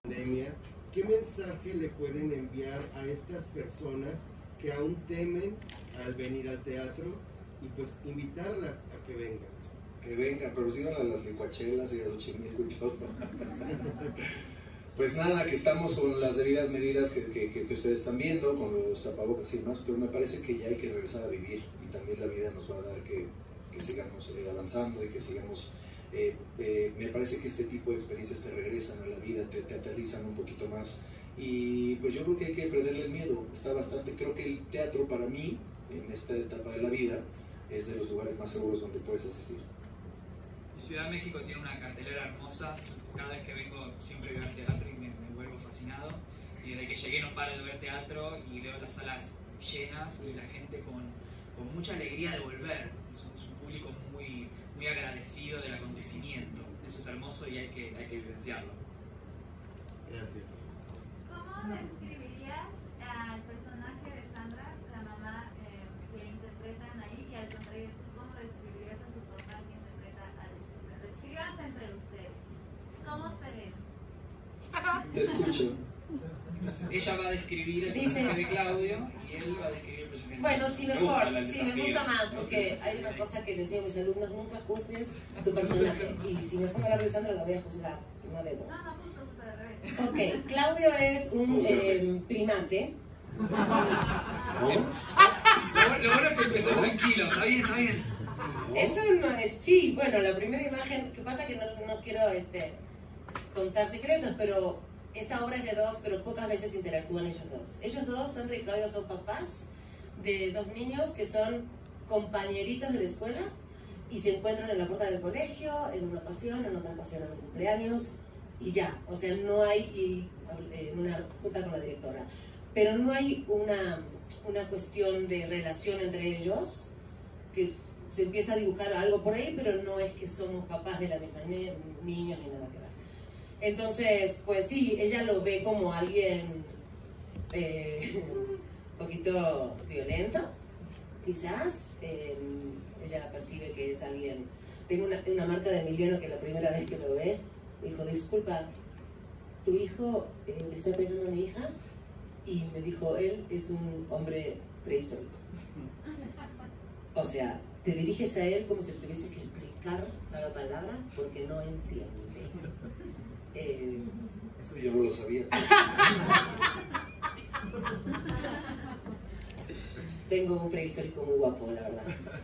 pandemia, ¿qué mensaje le pueden enviar a estas personas que aún temen al venir al teatro y pues invitarlas a que vengan? Que vengan, pero sigan a las licuachelas y a Xochimilco y todo. Pues nada, que estamos con las debidas medidas que ustedes están viendo, con los tapabocas y demás, pero me parece que ya hay que regresar a vivir y también la vida nos va a dar que sigamos avanzando y que sigamos. Me parece que este tipo de experiencias te regresan a la vida, te aterrizan un poquito más y pues yo creo que hay que perderle el miedo. Está bastante, creo que el teatro para mí, en esta etapa de la vida, es de los lugares más seguros donde puedes asistir. Ciudad de México tiene una cartelera hermosa. Cada vez que vengo siempre veo teatro y me vuelvo fascinado. Y desde que llegué no paro de ver teatro y veo las salas llenas y la gente con mucha alegría de volver. Es un público muy agradecido del acontecimiento. Eso es hermoso y hay que vivenciarlo. Gracias. ¿Cómo describirías al personaje de Sandra, la mamá que interpretan ahí, y al contrario, cómo describirías a su papá que interpreta a Alex? Descríbanse entre ustedes. ¿Cómo se ven? Te escucho. Ella va a describir el personaje de Claudio y él va a describir el personaje de Sandra. Bueno, sí, mejor, sí, me gusta más, porque hay una cosa que les digo a mis alumnos: nunca juzgues tu personaje. Y si me pongo a hablar de Sandra, la voy a juzgar, no debo. No, justo al revés. Ok, Claudio es un primate. Lo bueno es que empezó tranquilo, está bien. Eso no es, sí, bueno, la primera imagen, que pasa que no quiero contar secretos, pero esa obra es de dos, pero pocas veces interactúan ellos dos. Ellos dos, Sandra y Claudio, son papás de dos niños que son compañeritos de la escuela y se encuentran en la puerta del colegio, en una ocasión, en otra ocasión en un cumpleaños, y ya, o sea, no hay una junta con la directora, pero no hay una cuestión de relación entre ellos, que se empieza a dibujar algo por ahí, pero no es que somos papás de la misma niños ni nada que ver. Entonces, pues sí, ella lo ve como alguien un poquito violento, quizás. Ella percibe que es alguien. Tengo una marca de Emiliano que la primera vez que lo ve, dijo: disculpa, ¿tu hijo le está pegando a mi hija? Y me dijo: él es un hombre prehistórico. O sea, te diriges a él como si tuviese que explicar cada palabra porque no entiende. Eso yo no lo sabía. Tengo un prehistórico muy guapo, la verdad.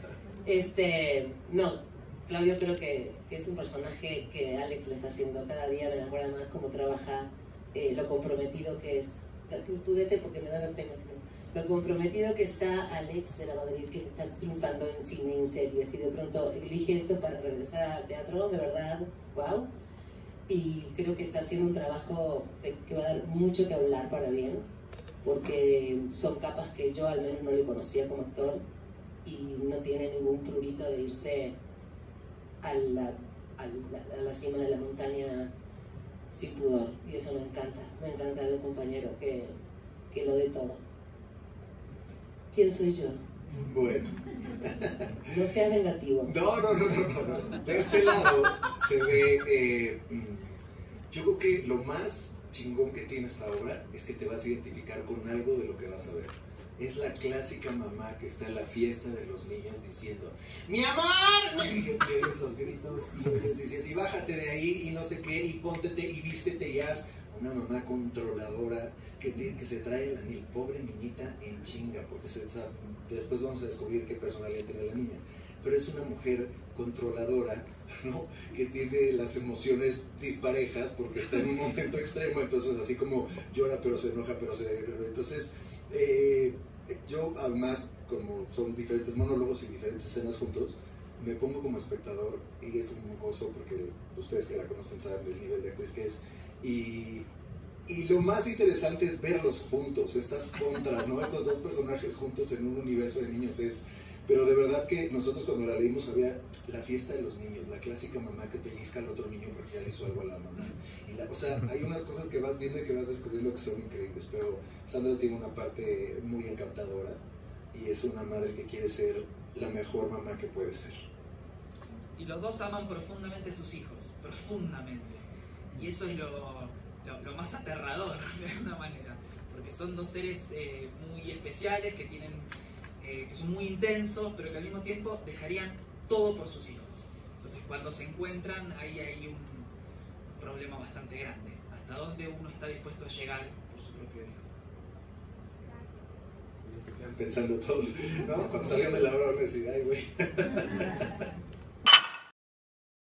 No, Claudio creo que es un personaje que Alex lo está haciendo cada día. Me enamora más cómo trabaja, lo comprometido que es. Tú vete porque me da la pena. Lo comprometido que está Alex de la Madrid, que estás triunfando en cine, en series, y de pronto elige esto para regresar al teatro, de verdad, wow. Y creo que está haciendo un trabajo que va a dar mucho que hablar para bien, porque son capas que yo al menos no le conocía como actor, y no tiene ningún prurito de irse a la cima de la montaña sin pudor, y eso me encanta de un compañero que lo dé todo. ¿Quién soy yo? Bueno. No seas vengativo. No. De este lado se ve, yo creo que lo más chingón que tiene esta obra es que te vas a identificar con algo de lo que vas a ver. Es la clásica mamá que está en la fiesta de los niños diciendo: ¡mi amor! Y oyes los gritos y oyes diciendo: y bájate de ahí y no sé qué, y póntete y vístete y haz. Una mamá controladora que se trae a la pobre niñita en chinga, porque después vamos a descubrir qué personalidad tiene la niña, pero es una mujer controladora, ¿no? Que tiene las emociones disparejas porque está en un momento extremo, entonces así como llora pero se enoja, entonces yo además, como son diferentes monólogos y diferentes escenas juntos, me pongo como espectador y es un gozo porque ustedes que la conocen saben el nivel de actriz que es. Y lo más interesante es verlos juntos, estas contras, ¿no? Estos dos personajes juntos en un universo de niños pero de verdad que nosotros cuando la leímos había la fiesta de los niños, la clásica mamá que pellizca al otro niño porque ya le hizo algo a la mamá. O sea, hay unas cosas que vas viendo y que vas descubriendo que son increíbles, pero Sandra tiene una parte muy encantadora y es una madre que quiere ser la mejor mamá que puede ser. Y los dos aman profundamente a sus hijos, profundamente. Y eso es lo más aterrador de alguna manera, porque son dos seres muy especiales que son muy intensos, pero que al mismo tiempo dejarían todo por sus hijos. Entonces cuando se encuentran ahí hay un problema bastante grande, hasta dónde uno está dispuesto a llegar por su propio hijo. Se quedan pensando todos, ¿no? Cuando salgan de la universidad, güey.